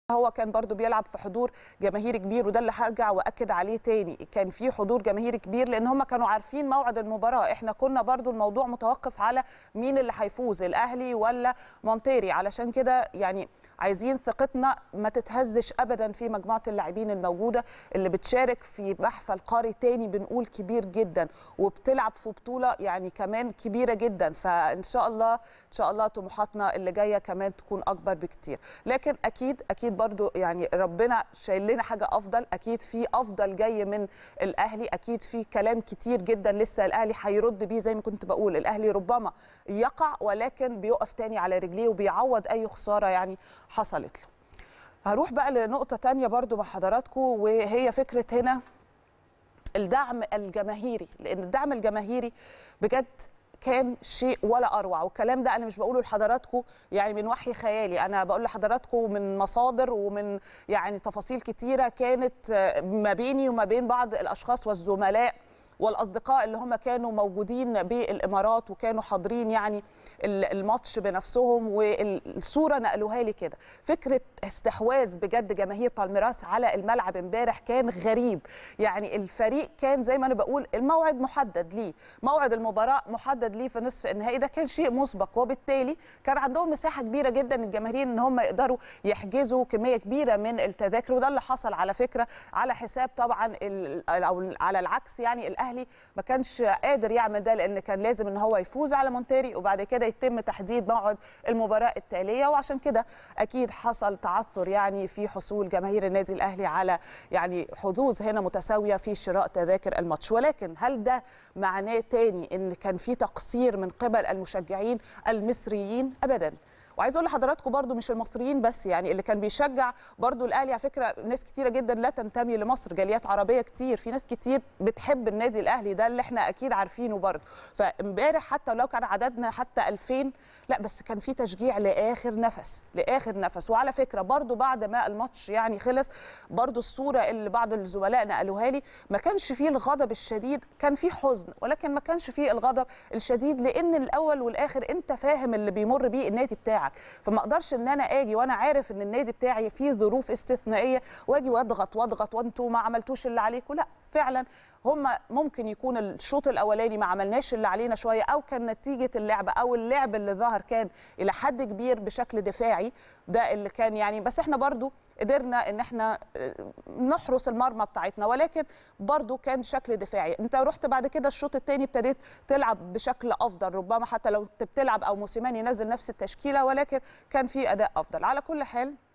هو كان برضو بيلعب في حضور جماهيري كبير، وده اللي هرجع واكد عليه تاني، كان في حضور جماهيري كبير لان هم كانوا عارفين موعد المباراه. احنا كنا برضو الموضوع متوقف على مين اللي هيفوز، الاهلي ولا مونتيري، علشان كده يعني عايزين ثقتنا ما تتهزش ابدا في مجموعه اللاعبين الموجوده اللي بتشارك في محفل قاري تاني بنقول كبير جدا، وبتلعب في بطوله يعني كمان كبيره جدا. فان شاء الله ان شاء الله طموحاتنا اللي جايه كمان تكون اكبر بكتير. لكن اكيد برضو يعني ربنا شايل لنا حاجه افضل، اكيد في افضل جاي من الاهلي، اكيد في كلام كتير جدا لسه الاهلي هيرد بيه. زي ما كنت بقول الاهلي ربما يقع ولكن بيقف تاني على رجليه وبيعوض اي خساره يعني حصلت له. هروح بقى لنقطه تانية برضو مع حضراتكم، وهي فكره هنا الدعم الجماهيري، لان الدعم الجماهيري بجد كان شيء ولا اروع. والكلام ده انا مش بقوله لحضراتكم يعني من وحي خيالي، انا بقول لحضراتكم من مصادر ومن يعني تفاصيل كتيره كانت ما بيني وما بين بعض الاشخاص والزملاء والاصدقاء اللي هم كانوا موجودين بالامارات وكانوا حاضرين يعني الماتش بنفسهم، والصوره نقلوها لي كده. فكره استحواذ بجد جماهير بالميراس على الملعب امبارح كان غريب. يعني الفريق كان زي ما انا بقول الموعد محدد ليه، موعد المباراه محدد ليه في نصف النهائي، ده كان شيء مسبق، وبالتالي كان عندهم مساحه كبيره جدا الجماهير ان هم يقدروا يحجزوا كميه كبيره من التذاكر. وده اللي حصل على فكره على حساب طبعا او على العكس، يعني الاهلي ما كانش قادر يعمل ده لان كان لازم ان هو يفوز على مونتيري وبعد كده يتم تحديد موعد المباراه التاليه. وعشان كده اكيد حصل تعثر يعني في حصول جماهير النادي الاهلي على يعني حظوظ هنا متساويه في شراء تذاكر الماتش. ولكن هل ده معناه تاني ان كان في تقصير من قبل المشجعين المصريين؟ ابدا. وعايز اقول لحضراتكم برضو مش المصريين بس، يعني اللي كان بيشجع برضو الاهلي على فكره ناس كتيره جدا لا تنتمي لمصر، جاليات عربيه كتير، في ناس كتير بتحب النادي الاهلي، ده اللي احنا اكيد عارفينه برضو. فامبارح حتى لو كان عددنا حتى 2000 لا بس كان في تشجيع لاخر نفس لاخر نفس. وعلى فكره برضو بعد ما الماتش يعني خلص برضو الصوره اللي بعض الزملاء نقلوها لي ما كانش فيه الغضب الشديد، كان فيه حزن ولكن ما كانش فيه الغضب الشديد، لان الاول والاخر انت فاهم اللي بيمر بيه النادي بتاعك. فما اقدرش ان انا اجي وانا عارف ان النادي بتاعي فيه ظروف استثنائيه واجي واضغط وانتوا ما عملتوش اللي عليكم. لا فعلا هم ممكن يكون الشوط الاولاني ما عملناش اللي علينا شويه، او كان نتيجه اللعبه او اللعب اللي ظهر كان الى حد كبير بشكل دفاعي، ده اللي كان يعني. بس احنا برضو قدرنا ان احنا نحرس المرمى بتاعتنا، ولكن برضو كان شكل دفاعي. انت رحت بعد كده الشوط الثاني ابتديت تلعب بشكل افضل، ربما حتى لو بتلعب او موسيماني ينزل نفس التشكيله ولكن كان في اداء افضل. على كل حال